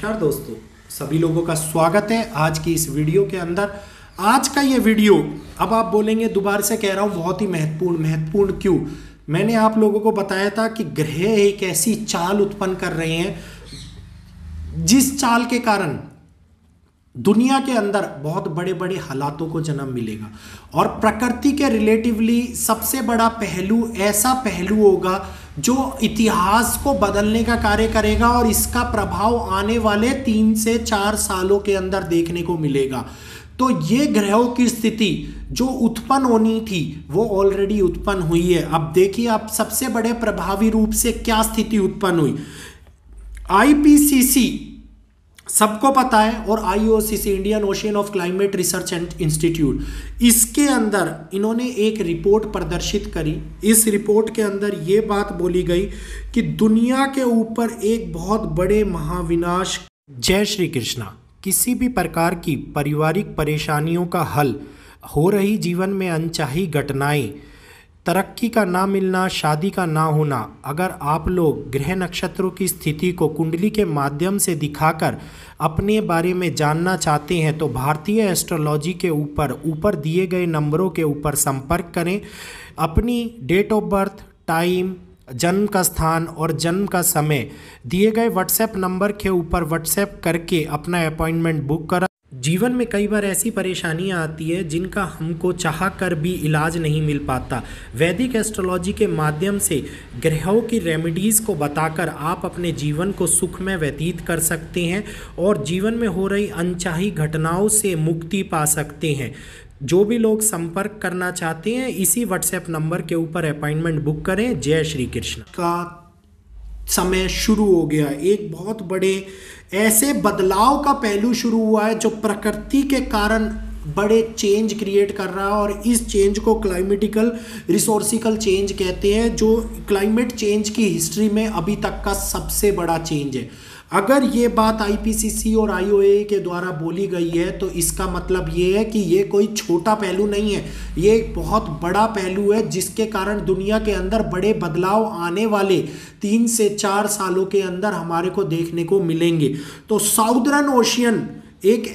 नमस्कार दोस्तों, सभी लोगों का स्वागत है आज की इस वीडियो के अंदर। आज का ये वीडियो, अब आप बोलेंगे दोबारा से कह रहा हूँ, बहुत ही महत्वपूर्ण क्यों? मैंने आप लोगों को बताया था कि ग्रह एक ऐसी चाल उत्पन्न कर रहे हैं जिस चाल के कारण दुनिया के अंदर बहुत बड़े बड़े हालातों को जन्म मिलेगा और प्रकृति के रिलेटिवली सबसे बड़ा पहलू ऐसा पहलू होगा जो इतिहास को बदलने का कार्य करेगा और इसका प्रभाव आने वाले 3 से 4 सालों के अंदर देखने को मिलेगा। तो ये ग्रहों की स्थिति जो उत्पन्न होनी थी वो ऑलरेडी उत्पन्न हुई है। अब देखिए, अब सबसे बड़े प्रभावी रूप से क्या स्थिति उत्पन्न हुई। आईपीसीसी सबको पता है और IOCC, Indian ocean of climate research and institute, इसके अंदर इन्होंने एक रिपोर्ट प्रदर्शित करी। इस रिपोर्ट के अंदर ये बात बोली गई कि दुनिया के ऊपर एक बहुत बड़े महाविनाश। जय श्री कृष्णा। किसी भी प्रकार की पारिवारिक परेशानियों का हल, हो रही जीवन में अनचाही घटनाएं, तरक्की का ना मिलना, शादी का ना होना, अगर आप लोग ग्रह नक्षत्रों की स्थिति को कुंडली के माध्यम से दिखाकर अपने बारे में जानना चाहते हैं तो भारतीय एस्ट्रोलॉजी के ऊपर दिए गए नंबरों के ऊपर संपर्क करें। अपनी डेट ऑफ बर्थ, टाइम, जन्म का स्थान और जन्म का समय दिए गए व्हाट्सएप नंबर के ऊपर व्हाट्सएप करके अपना अपॉइंटमेंट बुक करा। जीवन में कई बार ऐसी परेशानियां आती है जिनका हमको चाह कर भी इलाज नहीं मिल पाता। वैदिक एस्ट्रोलॉजी के माध्यम से ग्रहों की रेमेडीज़ को बताकर आप अपने जीवन को सुखमय व्यतीत कर सकते हैं और जीवन में हो रही अनचाही घटनाओं से मुक्ति पा सकते हैं। जो भी लोग संपर्क करना चाहते हैं इसी व्हाट्सएप नंबर के ऊपर अपॉइंटमेंट बुक करें। जय श्री कृष्ण। का समय शुरू हो गया, एक बहुत बड़े ऐसे बदलाव का पहलू शुरू हुआ है जो प्रकृति के कारण बड़े चेंज क्रिएट कर रहा है और इस चेंज को क्लाइमेटिकल रिसोर्सिकल चेंज कहते हैं, जो क्लाइमेट चेंज की हिस्ट्री में अभी तक का सबसे बड़ा चेंज है। अगर ये बात आईपीसीसी और आईओए के द्वारा बोली गई है तो इसका मतलब ये है कि ये कोई छोटा पहलू नहीं है, ये एक बहुत बड़ा पहलू है जिसके कारण दुनिया के अंदर बड़े बदलाव आने वाले 3 से 4 सालों के अंदर हमारे को देखने को मिलेंगे। तो साउदर्न ओशियन एक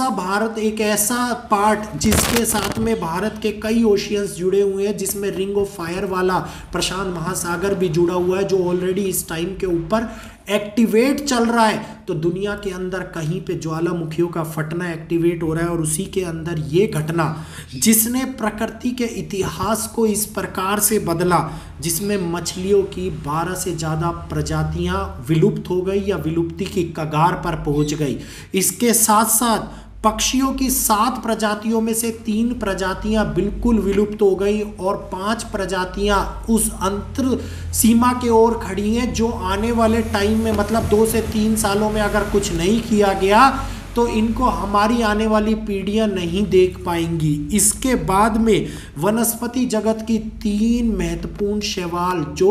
ऐसा पार्ट जिसके साथ में भारत के कई ओशियंस जुड़े हुए हैं, जिसमें रिंग ऑफ फायर वाला प्रशांत महासागर भी जुड़ा हुआ है जो ऑलरेडी इस टाइम के ऊपर एक्टिवेट चल रहा है। तो दुनिया के अंदर कहीं पे ज्वालामुखियों का फटना एक्टिवेट हो रहा है और उसी के अंदर ये घटना जिसने प्रकृति के इतिहास को इस प्रकार से बदला, जिसमें मछलियों की 12 से ज़्यादा प्रजातियां विलुप्त हो गई या विलुप्ति की कगार पर पहुंच गई। इसके साथ साथ पक्षियों की 7 प्रजातियों में से 3 प्रजातियां बिल्कुल विलुप्त हो गई और 5 प्रजातियां उस अंतर सीमा के ओर खड़ी हैं जो आने वाले टाइम में, मतलब 2 से 3 सालों में अगर कुछ नहीं किया गया तो इनको हमारी आने वाली पीढ़ियां नहीं देख पाएंगी। इसके बाद में वनस्पति जगत की 3 महत्वपूर्ण शैवाल जो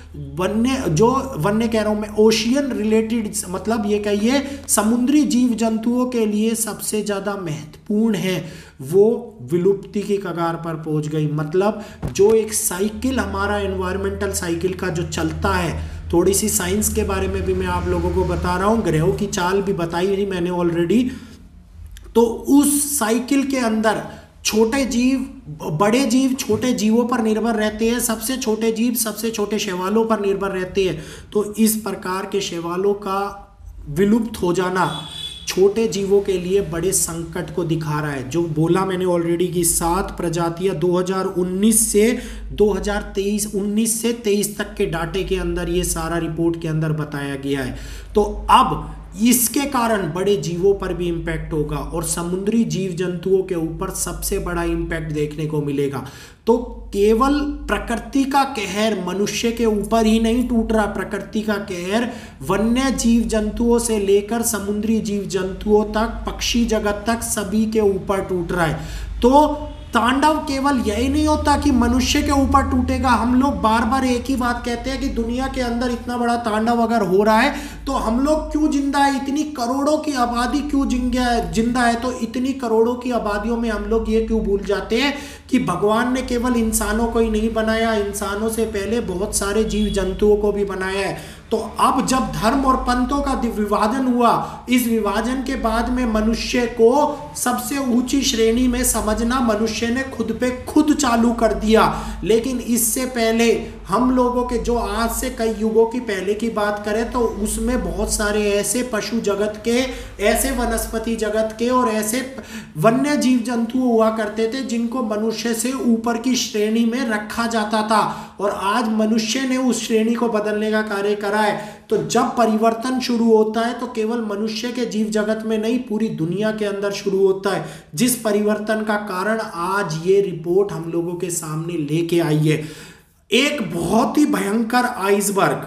वन्य कह रहा हूं मैं, ओशियन रिलेटेड, मतलब ये कहिए समुद्री जीव जंतुओं के लिए सबसे ज़्यादा महत्वपूर्ण है, वो विलुप्ति की कगार पर पहुंच गई। मतलब जो एक साइकिल हमारा एनवायरमेंटल साइकिल का जो चलता है, थोड़ी सी साइंस के बारे में भी मैं आप लोगों को बता रहा हूँ, ग्रहों की चाल भी बताई थी मैंने ऑलरेडी। तो उस साइकिल के अंदर छोटे जीव, बड़े जीव छोटे जीवों पर निर्भर रहते हैं, सबसे छोटे जीव सबसे छोटे शैवालों पर निर्भर रहते हैं। तो इस प्रकार के शैवालों का विलुप्त हो जाना छोटे जीवों के लिए बड़े संकट को दिखा रहा है। जो बोला मैंने ऑलरेडी कि 7 प्रजातियां 2019 से 23 तक के डाटे के अंदर ये सारा रिपोर्ट के अंदर बताया गया है। तो अब इसके कारण बड़े जीवों पर भी इम्पैक्ट होगा और समुद्री जीव जंतुओं के ऊपर सबसे बड़ा इम्पैक्ट देखने को मिलेगा। तो केवल प्रकृति का कहर मनुष्य के ऊपर ही नहीं टूट रहा, प्रकृति का कहर वन्य जीव जंतुओं से लेकर समुद्री जीव जंतुओं तक, पक्षी जगत तक सभी के ऊपर टूट रहा है। तो तांडव केवल यही नहीं होता कि मनुष्य के ऊपर टूटेगा। हम लोग बार बार एक ही बात कहते हैं कि दुनिया के अंदर इतना बड़ा तांडव अगर हो रहा है तो हम लोग क्यों जिंदा है, इतनी करोड़ों की आबादी क्यों जिंदा है। तो इतनी करोड़ों की आबादियों में हम लोग ये क्यों भूल जाते हैं कि भगवान ने केवल इंसानों को ही नहीं बनाया, इंसानों से पहले बहुत सारे जीव जंतुओं को भी बनाया है। तो अब जब धर्म और पंथों का विभाजन हुआ, इस विभाजन के बाद में मनुष्य को सबसे ऊंची श्रेणी में समझना मनुष्य ने खुद पे खुद चालू कर दिया। लेकिन इससे पहले हम लोगों के जो आज से कई युगों की पहले की बात करें तो उसमें बहुत सारे ऐसे पशु जगत के, ऐसे वनस्पति जगत के और ऐसे वन्य जीव जंतु हुआ करते थे जिनको मनुष्य से ऊपर की श्रेणी में रखा जाता था, और आज मनुष्य ने उस श्रेणी को बदलने का कार्य करा है। तो जब परिवर्तन शुरू होता है तो केवल मनुष्य के जीव जगत में नहीं, पूरी दुनिया के अंदर शुरू होता है, जिस परिवर्तन का कारण आज ये रिपोर्ट हम लोगों के सामने लेके आई है। एक बहुत ही भयंकर आइसबर्ग,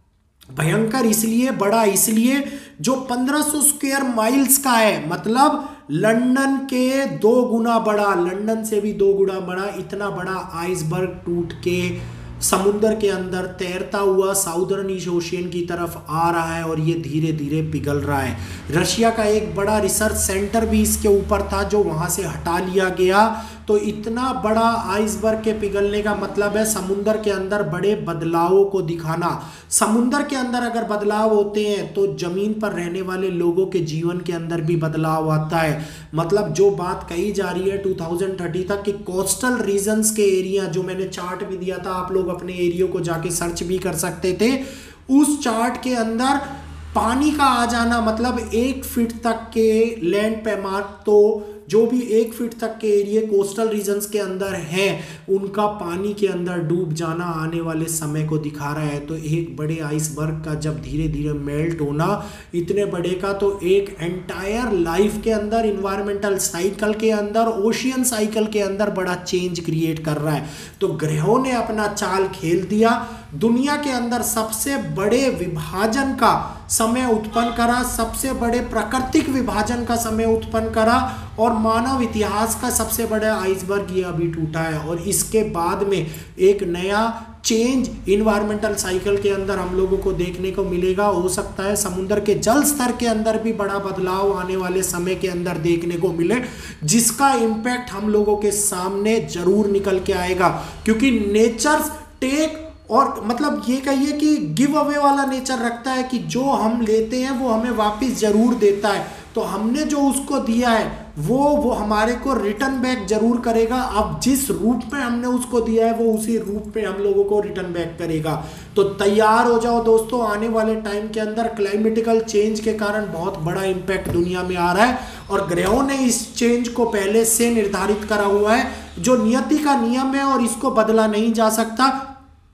भयंकर इसलिए, बड़ा इसलिए, जो 1500 स्क्वायर माइल्स का है, मतलब लंदन के 2 गुना बड़ा, लंदन से भी 2 गुना बड़ा, इतना बड़ा आइसबर्ग टूट के समुद्र के अंदर तैरता हुआ साउदर्न ईस्ट ओशियन की तरफ आ रहा है और ये धीरे धीरे पिघल रहा है। रशिया का एक बड़ा रिसर्च सेंटर भी इसके ऊपर था जो वहां से हटा लिया गया। तो इतना बड़ा आइसबर्ग के पिघलने का मतलब है समुद्र के अंदर बड़े बदलावों को दिखाना। समुद्र के अंदर अगर बदलाव होते हैं तो जमीन पर रहने वाले लोगों के जीवन के अंदर भी बदलाव आता है। मतलब जो बात कही जा रही है 2030 तक कि कोस्टल रीजन्स के एरिया, जो मैंने चार्ट भी दिया था, आप लोग अपने एरिया को जाके सर्च भी कर सकते थे, उस चार्ट के अंदर पानी का आ जाना, मतलब 1 फीट तक के लैंड पैमाना, तो जो भी 1 फीट तक के एरिया कोस्टल रीजन्स के अंदर हैं उनका पानी के अंदर डूब जाना आने वाले समय को दिखा रहा है। तो एक बड़े आइसबर्ग का जब धीरे धीरे मेल्ट होना इतने बड़े का, तो एक एंटायर लाइफ के अंदर, इन्वायरमेंटल साइकिल के अंदर, ओशियन साइकिल के अंदर बड़ा चेंज क्रिएट कर रहा है। तो ग्रहों ने अपना चाल खेल दिया, दुनिया के अंदर सबसे बड़े विभाजन का समय उत्पन्न करा, सबसे बड़े प्राकृतिक विभाजन का समय उत्पन्न करा, और मानव इतिहास का सबसे बड़ा आइसबर्ग ये अभी टूटा है। और इसके बाद में एक नया चेंज इन्वायरमेंटल साइकिल के अंदर हम लोगों को देखने को मिलेगा। हो सकता है समुद्र के जल स्तर के अंदर भी बड़ा बदलाव आने वाले समय के अंदर देखने को मिले, जिसका इम्पैक्ट हम लोगों के सामने जरूर निकल के आएगा। क्योंकि नेचर टेक, और मतलब ये कहिए कि गिव अवे वाला नेचर रखता है कि जो हम लेते हैं वो हमें वापस जरूर देता है। तो हमने जो उसको दिया है वो हमारे को रिटर्न बैक जरूर करेगा। अब जिस रूप में हमने उसको दिया है वो उसी रूप में हम लोगों को रिटर्न बैक करेगा। तो तैयार हो जाओ दोस्तों, आने वाले टाइम के अंदर क्लाइमेटिकल चेंज के कारण बहुत बड़ा इंपैक्ट दुनिया में आ रहा है, और ग्रहों ने इस चेंज को पहले से निर्धारित करा हुआ है, जो नियति का नियम है और इसको बदला नहीं जा सकता।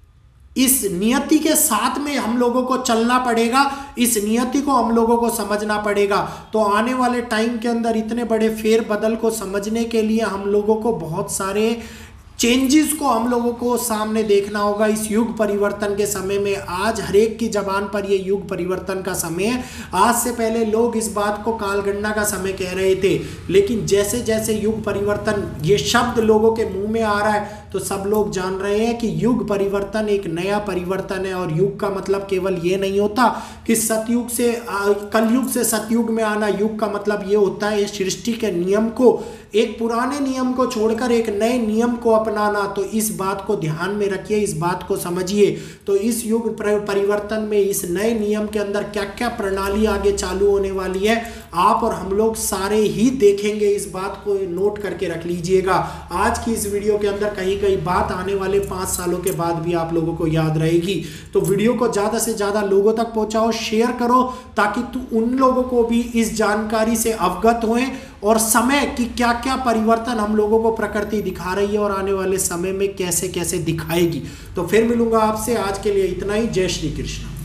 इस नियति के साथ में हम लोगों को चलना पड़ेगा, इस नियति को हम लोगों को समझना पड़ेगा। तो आने वाले टाइम के अंदर इतने बड़े फेर बदल को समझने के लिए हम लोगों को बहुत सारे चेंजेस को हम लोगों को सामने देखना होगा इस युग परिवर्तन के समय में। आज हर एक की जबान पर ये युग परिवर्तन का समय है। आज से पहले लोग इस बात को कालगणना का समय कह रहे थे, लेकिन जैसे जैसे युग परिवर्तन ये शब्द लोगों के मुंह में आ रहा है तो सब लोग जान रहे हैं कि युग परिवर्तन एक नया परिवर्तन है। और युग का मतलब केवल ये नहीं होता कि सतयुग से कलयुग से सतयुग में आना। युग का मतलब ये होता है सृष्टि के नियम को, एक पुराने नियम को छोड़कर एक नए नियम को अपनाना। तो इस बात को ध्यान में रखिए, इस बात को समझिए। तो इस युग परिवर्तन में इस नए नियम के अंदर क्या क्या प्रणाली आगे चालू होने वाली है, आप और हम लोग सारे ही देखेंगे। इस बात को नोट करके रख लीजिएगा। आज की इस वीडियो के अंदर कहीं कहीं बात आने वाले 5 सालों के बाद भी आप लोगों को याद रहेगी। तो वीडियो को ज़्यादा से ज़्यादा लोगों तक पहुंचाओ, शेयर करो, ताकि उन लोगों को भी इस जानकारी से अवगत हों और समय की क्या क्या परिवर्तन हम लोगों को प्रकृति दिखा रही है और आने वाले समय में कैसे कैसे दिखाएगी। तो फिर मिलूंगा आपसे, आज के लिए इतना ही। जय श्री कृष्ण।